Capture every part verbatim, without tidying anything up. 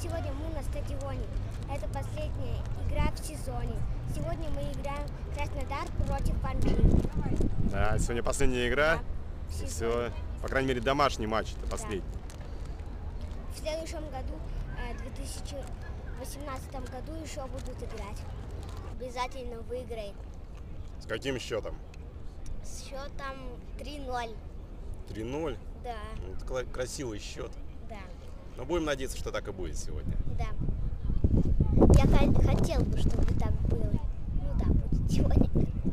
Сегодня мы на стадионе. Это последняя игра в сезоне. Сегодня мы играем Краснодар против Анжи. Да, сегодня последняя игра. Да, все, по крайней мере, домашний матч, это последний. Да. В следующем году, в две тысячи восемнадцатом году, еще будут играть. Обязательно выиграем. С каким счетом? С счетом три ноль. три ноль? Да. Ну, это красивый счет. Да. Но будем надеяться, что так и будет сегодня. Да. Я хотел бы, чтобы так было. Ну да, будет сегодня.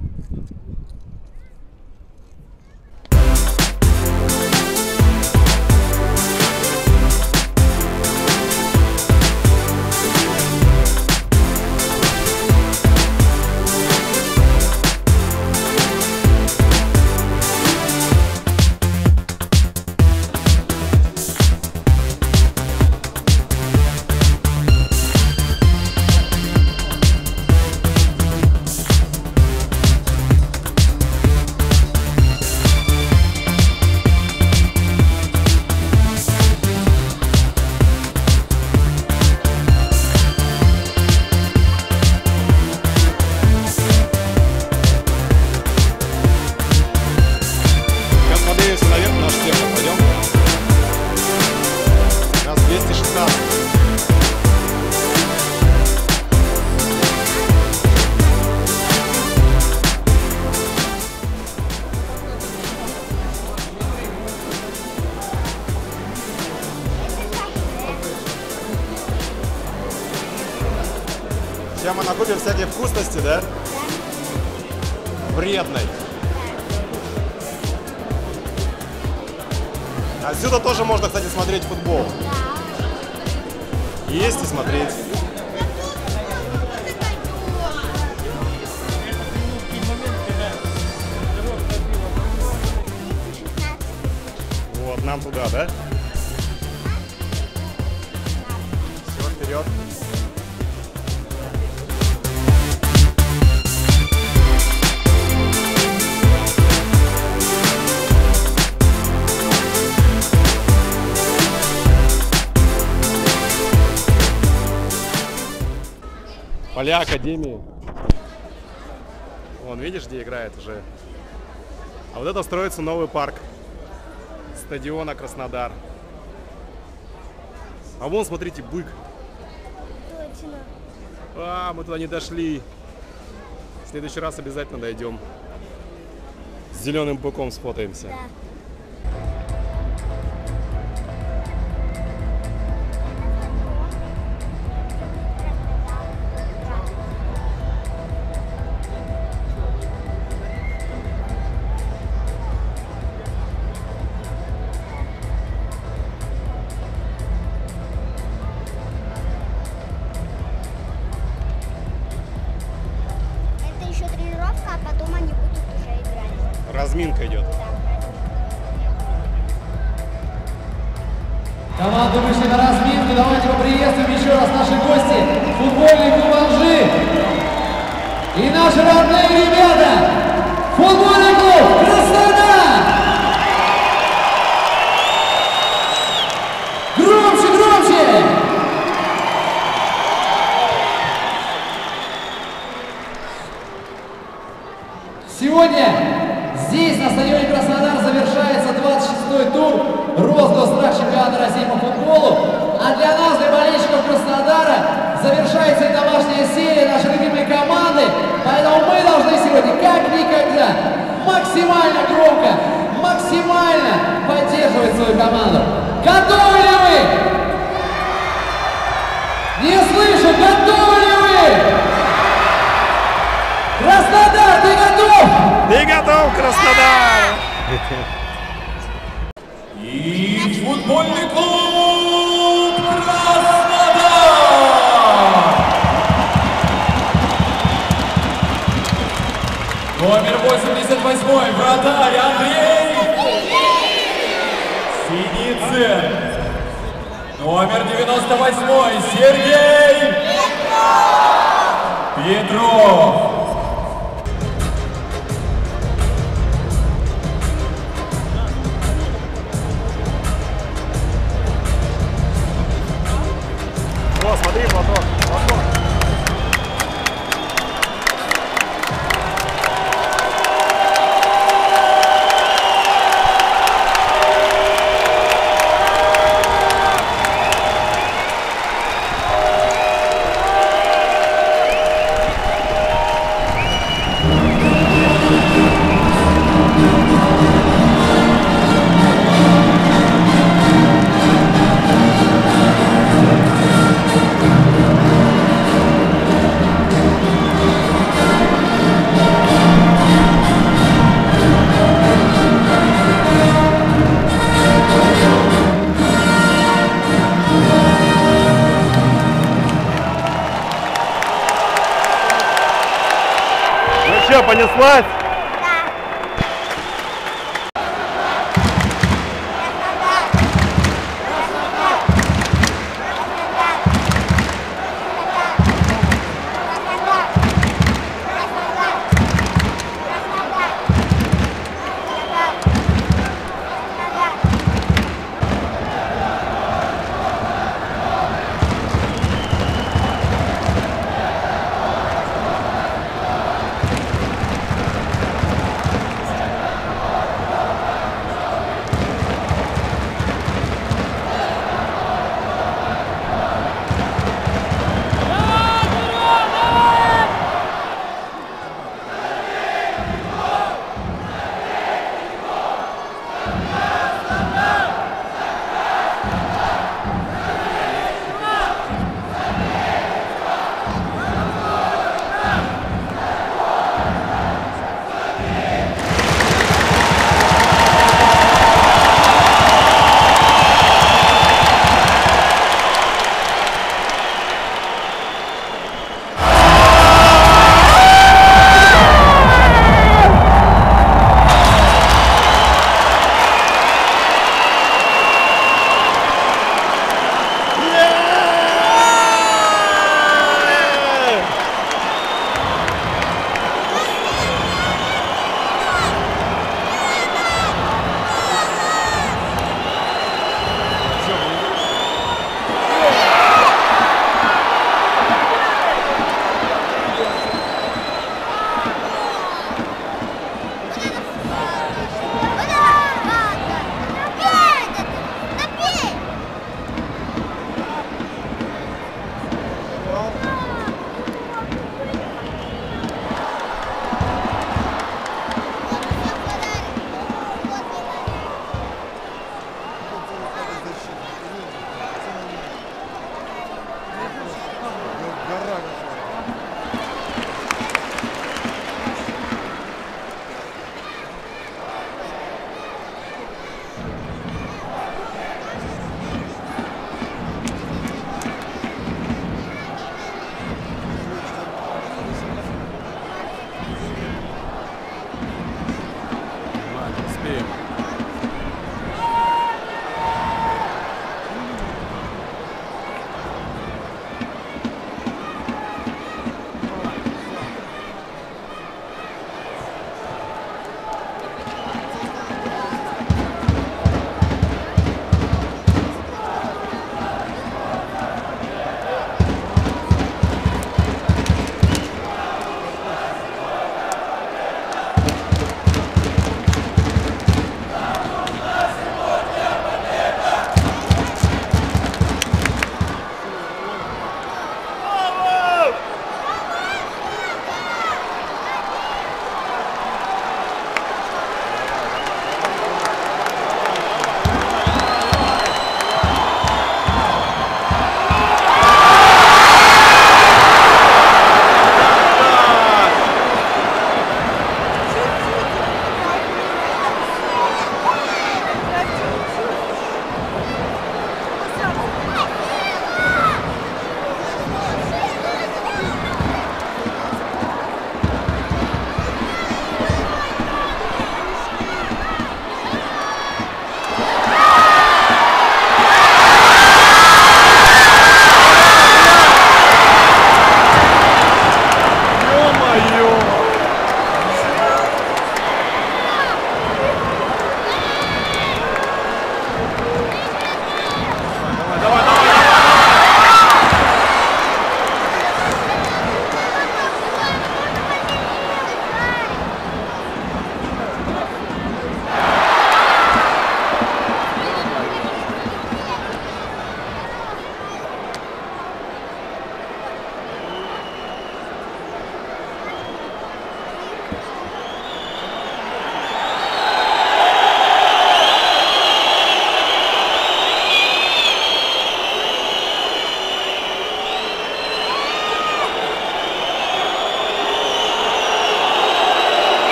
Сейчас мы накупим всякие вкусности, да? Да. Вредной. Да. Отсюда тоже можно, кстати, смотреть футбол. Да. Есть и смотреть. Вот, нам туда, да? Все, вперед. Поля Академии. Вон, видишь, где играет уже. А вот это строится новый парк стадиона Краснодар. А вон, смотрите, бык. Точно. А, мы туда не дошли. В следующий раз обязательно дойдем. С зеленым быком сфотаемся. Да. А потом они будут уже играть. Разминка идет. Команды вышли на разминку. Давайте поприветствуем еще раз наши гости. Футбольный клуб Анжи. И наши родные ребята. Футбольный клуб Краснодар. Громче, громче. Сегодня здесь, на стадионе Краснодар, завершается двадцать шестой тур розыгрыша чемпионата России по футболу. А для нас, для болельщиков Краснодара, завершается и домашняя серия нашей любимой команды. Поэтому мы должны сегодня, как никогда, максимально громко, максимально поддерживать свою команду. Готовы ли вы? Не слышу, готовы ли вы? Краснодар, ты готов? Ты готов, Краснодар! И футбольный клуб Краснодар! Номер восемьдесят восемь, вратарь Андрей Синицын. Номер девяносто восемь, Сергей Петров. Че, понеслась?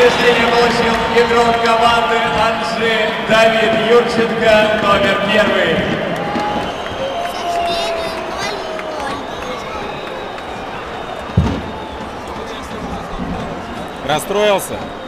повреждения получил игрок команды Анжи Давид Юрченко, номер первый. К сожалению, ноль ноль. Расстроился?